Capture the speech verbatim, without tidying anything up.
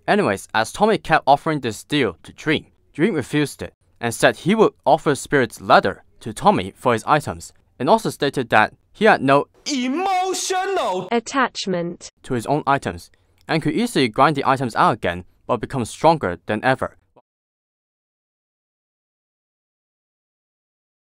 Anyways, as Tommy kept offering this deal to Dream, Dream refused it and said he would offer Spirit's leather to Tommy for his items, and also stated that he had no emotional attachment to his own items and could easily grind the items out again but become stronger than ever.